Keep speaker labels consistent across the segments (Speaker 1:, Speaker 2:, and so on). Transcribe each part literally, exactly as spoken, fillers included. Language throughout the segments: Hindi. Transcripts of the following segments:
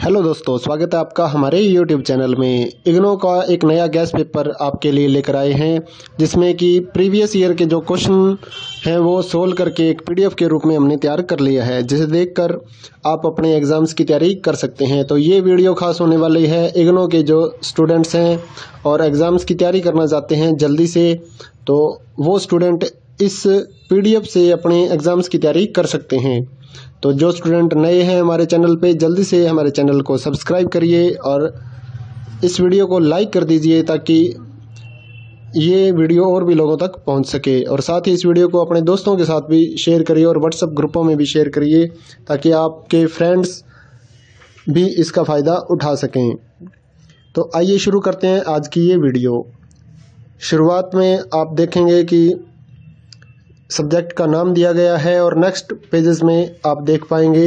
Speaker 1: हेलो दोस्तों, स्वागत है आपका हमारे यूट्यूब चैनल में। इग्नो का एक नया गैस पेपर आपके लिए लेकर आए हैं, जिसमें कि प्रीवियस ईयर के जो क्वेश्चन हैं वो सोल्व करके एक पीडीएफ के रूप में हमने तैयार कर लिया है, जिसे देखकर आप अपने एग्ज़ाम्स की तैयारी कर सकते हैं। तो ये वीडियो खास होने वाली है इग्नो के जो स्टूडेंट्स हैं और एग्ज़ाम्स की तैयारी करना चाहते हैं जल्दी से, तो वो स्टूडेंट इस पीडीएफ से अपने एग्ज़ाम्स की तैयारी कर सकते हैं। तो जो स्टूडेंट नए हैं हमारे चैनल पे, जल्दी से हमारे चैनल को सब्सक्राइब करिए और इस वीडियो को लाइक कर दीजिए ताकि ये वीडियो और भी लोगों तक पहुंच सके। और साथ ही इस वीडियो को अपने दोस्तों के साथ भी शेयर करिए और व्हाट्सएप ग्रुपों में भी शेयर करिए ताकि आपके फ्रेंड्स भी इसका फ़ायदा उठा सकें। तो आइए शुरू करते हैं आज की ये वीडियो। शुरुआत में आप देखेंगे कि सब्जेक्ट का नाम दिया गया है और नेक्स्ट पेजेस में आप देख पाएंगे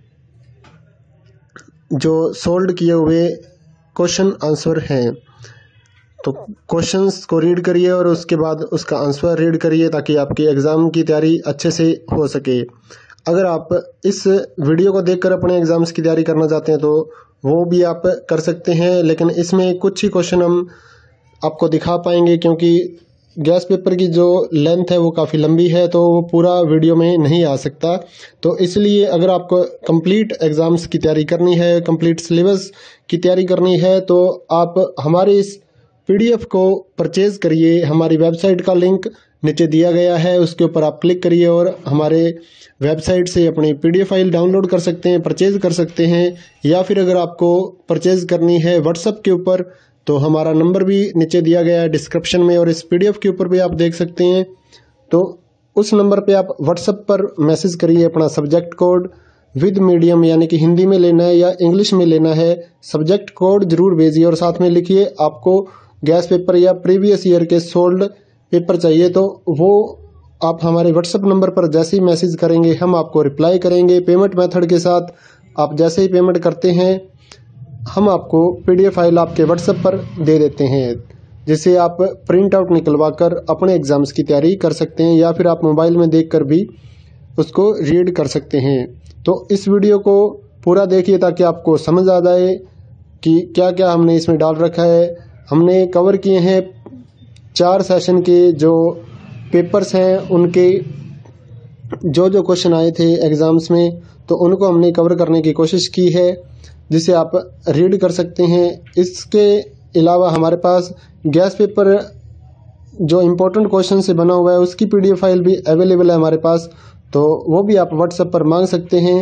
Speaker 1: जो सोल्व किए हुए क्वेश्चन आंसर हैं। तो क्वेश्चंस को रीड करिए और उसके बाद उसका आंसर रीड करिए ताकि आपकी एग्ज़ाम की तैयारी अच्छे से हो सके। अगर आप इस वीडियो को देखकर अपने एग्ज़ाम्स की तैयारी करना चाहते हैं तो वो भी आप कर सकते हैं, लेकिन इसमें कुछ ही क्वेश्चन हम आपको दिखा पाएंगे क्योंकि गैस पेपर की जो लेंथ है वो काफ़ी लंबी है, तो वो पूरा वीडियो में नहीं आ सकता। तो इसलिए अगर आपको कंप्लीट एग्ज़ाम्स की तैयारी करनी है, कंप्लीट सिलेबस की तैयारी करनी है, तो आप हमारे इस पीडीएफ को परचेज़ करिए। हमारी वेबसाइट का लिंक नीचे दिया गया है, उसके ऊपर आप क्लिक करिए और हमारे वेबसाइट से अपनी पीडीएफ फाइल डाउनलोड कर सकते हैं, परचेज़ कर सकते हैं। या फिर अगर आपको परचेज़ करनी है व्हाट्सएप के ऊपर तो हमारा नंबर भी नीचे दिया गया है डिस्क्रिप्शन में और इस पीडीएफ के ऊपर भी आप देख सकते हैं। तो उस नंबर पे आप व्हाट्सएप पर मैसेज करिए अपना सब्जेक्ट कोड विद मीडियम, यानी कि हिंदी में लेना है या इंग्लिश में लेना है, सब्जेक्ट कोड जरूर भेजिए और साथ में लिखिए आपको गैस पेपर या प्रीवियस ईयर के सोल्ड पेपर चाहिए। तो वो आप हमारे व्हाट्सएप नंबर पर जैसे ही मैसेज करेंगे हम आपको रिप्लाई करेंगे पेमेंट मेथड के साथ। आप जैसे ही पेमेंट करते हैं हम आपको पीडीएफ फाइल आपके व्हाट्सएप पर दे देते हैं, जिसे आप प्रिंट आउट निकलवा कर अपने एग्ज़ाम्स की तैयारी कर सकते हैं या फिर आप मोबाइल में देखकर भी उसको रीड कर सकते हैं। तो इस वीडियो को पूरा देखिए ताकि आपको समझ आ जाए कि क्या क्या हमने इसमें डाल रखा है। हमने कवर किए हैं चार सेशन के जो पेपर्स हैं, उनके जो जो क्वेश्चन आए थे एग्ज़ाम्स में, तो उनको हमने कवर करने की कोशिश की है, जिसे आप रीड कर सकते हैं। इसके अलावा हमारे पास गैस पेपर जो इम्पोर्टेंट क्वेश्चन से बना हुआ है उसकी पीडीएफ फाइल भी अवेलेबल है हमारे पास, तो वो भी आप व्हाट्सएप पर मांग सकते हैं।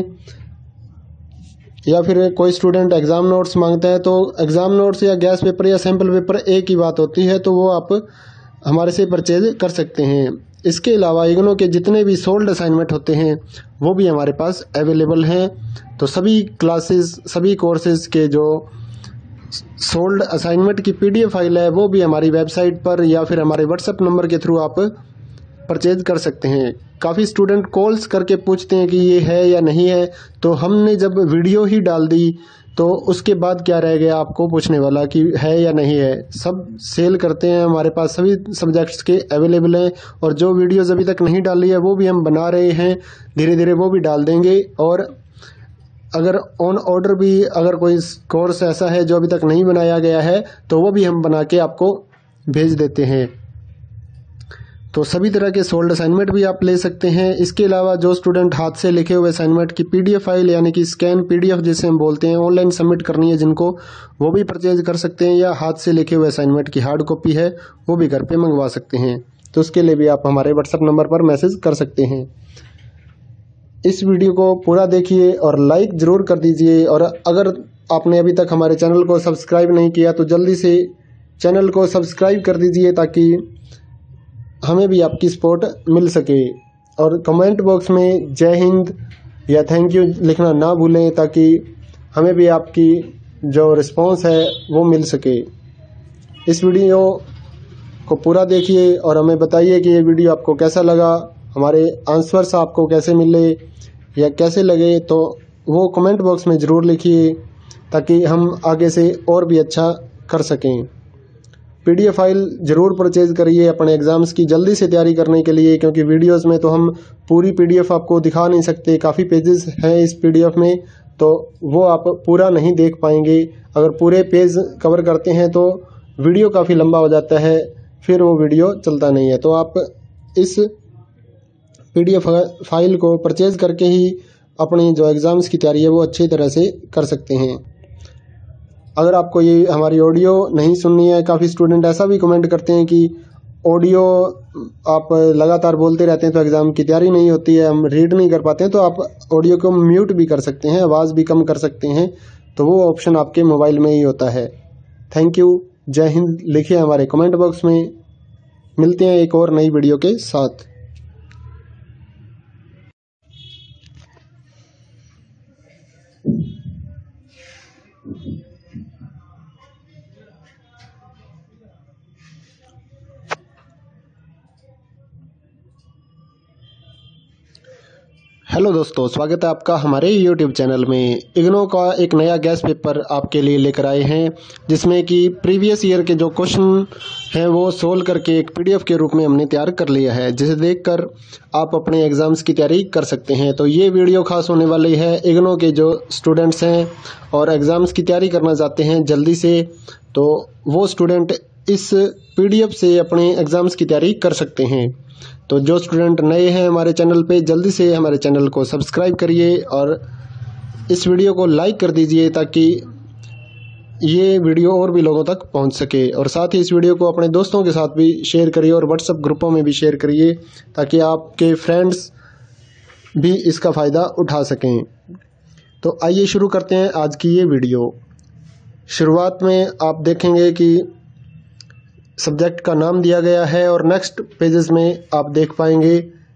Speaker 1: या फिर कोई स्टूडेंट एग्ज़ाम नोट्स मांगता है तो एग्ज़ाम नोट्स या गैस पेपर या सैम्पल पेपर एक ही बात होती है, तो वो आप हमारे से परचेज कर सकते हैं। इसके अलावा इग्नो के जितने भी सोल्ड असाइनमेंट होते हैं वो भी हमारे पास अवेलेबल हैं। तो सभी क्लासेस, सभी कोर्सेज के जो सोल्ड असाइनमेंट की पीडीएफ फाइल है वो भी हमारी वेबसाइट पर या फिर हमारे व्हाट्सएप नंबर के थ्रू आप परचेज कर सकते हैं। काफ़ी स्टूडेंट कॉल्स करके पूछते हैं कि ये है या नहीं है, तो हमने जब वीडियो ही डाल दी तो उसके बाद क्या रह गया आपको पूछने वाला कि है या नहीं है। सब सेल करते हैं, हमारे पास सभी सब्जेक्ट्स के अवेलेबल हैं और जो वीडियोज़ अभी तक नहीं डाली है वो भी हम बना रहे हैं, धीरे धीरे वो भी डाल देंगे। और अगर ऑन ऑर्डर भी अगर कोई कोर्स ऐसा है जो अभी तक नहीं बनाया गया है तो वो भी हम बना के आपको भेज देते हैं। तो सभी तरह के सोल्ड असाइनमेंट भी आप ले सकते हैं। इसके अलावा जो स्टूडेंट हाथ से लिखे हुए असाइनमेंट की पीडीएफ फाइल यानी कि स्कैन पीडीएफ जिसे हम बोलते हैं, ऑनलाइन सबमिट करनी है जिनको, वो भी परचेज कर सकते हैं, या हाथ से लिखे हुए असाइनमेंट की हार्ड कॉपी है वो भी घर पे मंगवा सकते हैं। तो उसके लिए भी आप हमारे व्हाट्सएप नंबर पर मैसेज कर सकते हैं। इस वीडियो को पूरा देखिए और लाइक ज़रूर कर दीजिए, और अगर आपने अभी तक हमारे चैनल को सब्सक्राइब नहीं किया तो जल्दी से चैनल को सब्सक्राइब कर दीजिए ताकि हमें भी आपकी सपोर्ट मिल सके। और कमेंट बॉक्स में जय हिंद या थैंक यू लिखना ना भूलें ताकि हमें भी आपकी जो रिस्पांस है वो मिल सके। इस वीडियो को पूरा देखिए और हमें बताइए कि ये वीडियो आपको कैसा लगा, हमारे आंसर्स आपको कैसे मिले या कैसे लगे, तो वो कमेंट बॉक्स में ज़रूर लिखिए ताकि हम आगे से और भी अच्छा कर सकें। पीडीएफ फाइल ज़रूर परचेज़ करिए अपने एग्ज़ाम्स की जल्दी से तैयारी करने के लिए, क्योंकि वीडियोस में तो हम पूरी पीडीएफ आपको दिखा नहीं सकते, काफ़ी पेजेस हैं इस पीडीएफ में, तो वो आप पूरा नहीं देख पाएंगे। अगर पूरे पेज कवर करते हैं तो वीडियो काफ़ी लंबा हो जाता है, फिर वो वीडियो चलता नहीं है। तो आप इस पीडीएफ फाइल को परचेज़ करके ही अपनी जो एग्ज़ाम्स की तैयारी है वो अच्छी तरह से कर सकते हैं। अगर आपको ये हमारी ऑडियो नहीं सुननी है, काफ़ी स्टूडेंट ऐसा भी कमेंट करते हैं कि ऑडियो आप लगातार बोलते रहते हैं तो एग्ज़ाम की तैयारी नहीं होती है, हम रीड नहीं कर पाते हैं, तो आप ऑडियो को म्यूट भी कर सकते हैं, आवाज़ भी कम कर सकते हैं। तो वो ऑप्शन आपके मोबाइल में ही होता है। थैंक यू, जय हिंद लिखिए हमारे कमेंट बॉक्स में। मिलते हैं एक और नई वीडियो के साथ। हेलो दोस्तों, स्वागत है आपका हमारे यूट्यूब चैनल में। इग्नो का एक नया गैस पेपर आपके लिए लेकर आए हैं, जिसमें कि प्रीवियस ईयर के जो क्वेश्चन हैं वो सोल्व करके एक पीडीएफ के रूप में हमने तैयार कर लिया है, जिसे देखकर आप अपने एग्ज़ाम्स की तैयारी कर सकते हैं। तो ये वीडियो खास होने वाली है इग्नो के जो स्टूडेंट्स हैं और एग्ज़ाम्स की तैयारी करना चाहते हैं जल्दी से, तो वो स्टूडेंट इस पीडीएफ से अपने एग्ज़ाम्स की तैयारी कर सकते हैं। तो जो स्टूडेंट नए हैं हमारे चैनल पे, जल्दी से हमारे चैनल को सब्सक्राइब करिए और इस वीडियो को लाइक कर दीजिए ताकि ये वीडियो और भी लोगों तक पहुंच सके। और साथ ही इस वीडियो को अपने दोस्तों के साथ भी शेयर करिए और व्हाट्सएप ग्रुपों में भी शेयर करिए ताकि आपके फ्रेंड्स भी इसका फ़ायदा उठा सकें। तो आइए शुरू करते हैं आज की ये वीडियो। शुरुआत में आप देखेंगे कि सब्जेक्ट का नाम दिया गया है और नेक्स्ट पेजेस में आप देख पाएंगे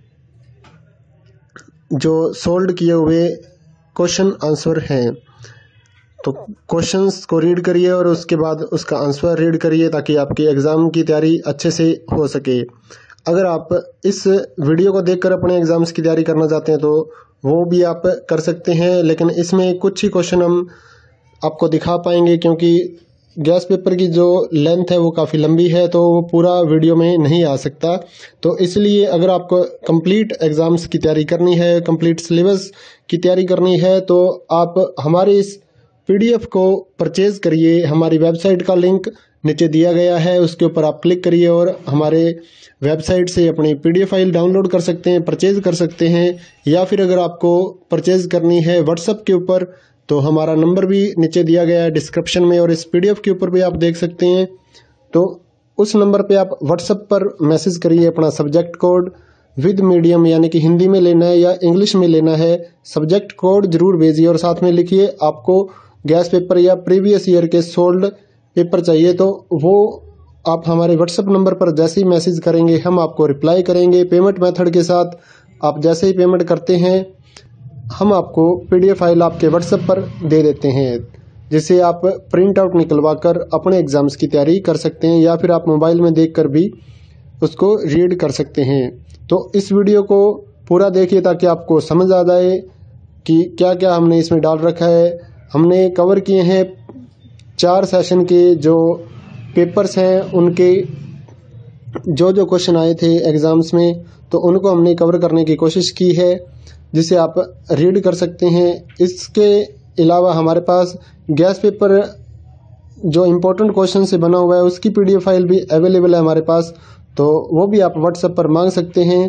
Speaker 1: जो सोल्व किए हुए क्वेश्चन आंसर हैं। तो क्वेश्चंस को रीड करिए और उसके बाद उसका आंसर रीड करिए ताकि आपकी एग्ज़ाम की तैयारी अच्छे से हो सके। अगर आप इस वीडियो को देखकर अपने एग्ज़ाम्स की तैयारी करना चाहते हैं तो वो भी आप कर सकते हैं, लेकिन इसमें कुछ ही क्वेश्चन हम आपको दिखा पाएंगे क्योंकि गैस पेपर की जो लेंथ है वो काफ़ी लंबी है, तो वो पूरा वीडियो में नहीं आ सकता। तो इसलिए अगर आपको कंप्लीट एग्ज़ाम्स की तैयारी करनी है, कंप्लीट सिलेबस की तैयारी करनी है, तो आप हमारे इस पीडीएफ को परचेज़ करिए। हमारी वेबसाइट का लिंक नीचे दिया गया है, उसके ऊपर आप क्लिक करिए और हमारे वेबसाइट से अपनी पीडीएफ फाइल डाउनलोड कर सकते हैं, परचेज़ कर सकते हैं। या फिर अगर आपको परचेज़ करनी है व्हाट्सएप के ऊपर, तो हमारा नंबर भी नीचे दिया गया है डिस्क्रिप्शन में और इस पीडीएफ के ऊपर भी आप देख सकते हैं। तो उस नंबर पे आप व्हाट्सएप पर मैसेज करिए अपना सब्जेक्ट कोड विद मीडियम, यानी कि हिंदी में लेना है या इंग्लिश में लेना है, सब्जेक्ट कोड जरूर भेजिए और साथ में लिखिए आपको गैस पेपर या प्रीवियस ईयर के सोल्ड पेपर चाहिए। तो वो आप हमारे व्हाट्सएप नंबर पर जैसे ही मैसेज करेंगे हम आपको रिप्लाई करेंगे पेमेंट मेथड के साथ। आप जैसे ही पेमेंट करते हैं हम आपको पीडीएफ फाइल आपके व्हाट्सएप पर दे देते हैं, जिसे आप प्रिंट आउट निकलवा कर अपने एग्ज़ाम्स की तैयारी कर सकते हैं या फिर आप मोबाइल में देखकर भी उसको रीड कर सकते हैं। तो इस वीडियो को पूरा देखिए ताकि आपको समझ आ जाए कि क्या क्या हमने इसमें डाल रखा है। हमने कवर किए हैं चार सेशन के जो पेपर्स हैं, उनके जो जो क्वेश्चन आए थे एग्ज़ाम्स में, तो उनको हमने कवर करने की कोशिश की है, जिसे आप रीड कर सकते हैं। इसके अलावा हमारे पास गैस पेपर जो इम्पोर्टेंट क्वेश्चन से बना हुआ है उसकी पीडीएफ फाइल भी अवेलेबल है हमारे पास, तो वो भी आप व्हाट्सएप पर मांग सकते हैं।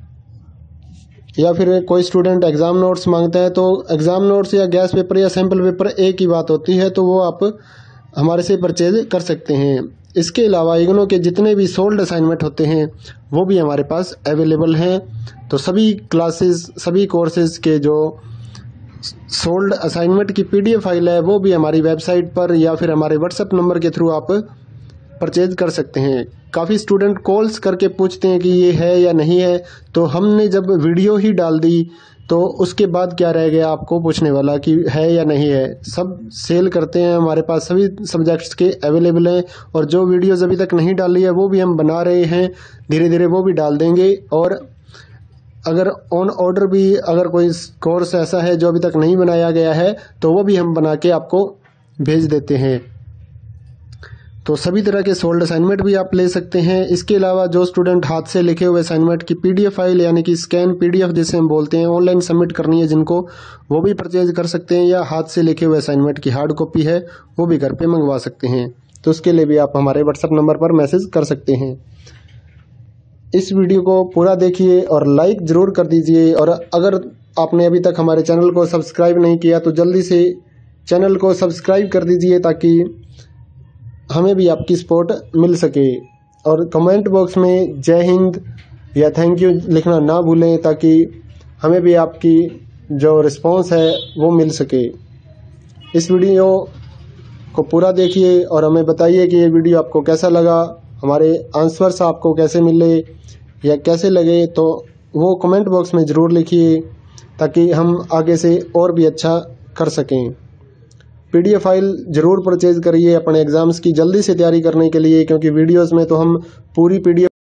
Speaker 1: या फिर कोई स्टूडेंट एग्ज़ाम नोट्स मांगता है तो एग्ज़ाम नोट्स या गैस पेपर या सैम्पल पेपर एक ही बात होती है, तो वो आप हमारे से परचेज कर सकते हैं। इसके अलावा इग्नो के जितने भी सोल्ड असाइनमेंट होते हैं वो भी हमारे पास अवेलेबल हैं। तो सभी क्लासेस, सभी कोर्सेज के जो सोल्ड असाइनमेंट की पीडीएफ फाइल है वो भी हमारी वेबसाइट पर या फिर हमारे व्हाट्सएप नंबर के थ्रू आप परचेज कर सकते हैं। काफ़ी स्टूडेंट कॉल्स करके पूछते हैं कि ये है या नहीं है, तो हमने जब वीडियो ही डाल दी तो उसके बाद क्या रह गया आपको पूछने वाला कि है या नहीं है। सब सेल करते हैं, हमारे पास सभी सब्जेक्ट्स के अवेलेबल हैं और जो वीडियोज़ अभी तक नहीं डाली है वो भी हम बना रहे हैं, धीरे धीरे वो भी डाल देंगे। और अगर ऑन ऑर्डर भी अगर कोई कोर्स ऐसा है जो अभी तक नहीं बनाया गया है तो वो भी हम बना के आपको भेज देते हैं। तो सभी तरह के सोल्ड असाइनमेंट भी आप ले सकते हैं। इसके अलावा जो स्टूडेंट हाथ से लिखे हुए असाइनमेंट की पीडीएफ फाइल यानी कि स्कैन पीडीएफ जिसे हम बोलते हैं ऑनलाइन सबमिट करनी है जिनको, वो भी परचेज कर सकते हैं, या हाथ से लिखे हुए असाइनमेंट की हार्ड कॉपी है वो भी घर पे मंगवा सकते हैं। तो उसके लिए भी आप हमारे व्हाट्सएप नंबर पर मैसेज कर सकते हैं। इस वीडियो को पूरा देखिए और लाइक ज़रूर कर दीजिए, और अगर आपने अभी तक हमारे चैनल को सब्सक्राइब नहीं किया तो जल्दी से चैनल को सब्सक्राइब कर दीजिए ताकि हमें भी आपकी सपोर्ट मिल सके। और कमेंट बॉक्स में जय हिंद या थैंक यू लिखना ना भूलें ताकि हमें भी आपकी जो रिस्पांस है वो मिल सके। इस वीडियो को पूरा देखिए और हमें बताइए कि ये वीडियो आपको कैसा लगा, हमारे आंसर्स आपको कैसे मिले या कैसे लगे, तो वो कमेंट बॉक्स में ज़रूर लिखिए ताकि हम आगे से और भी अच्छा कर सकें। पीडीएफ फाइल ज़रूर परचेज करिए अपने एग्ज़ाम्स की जल्दी से तैयारी करने के लिए, क्योंकि वीडियोस में तो हम पूरी पीडीएफ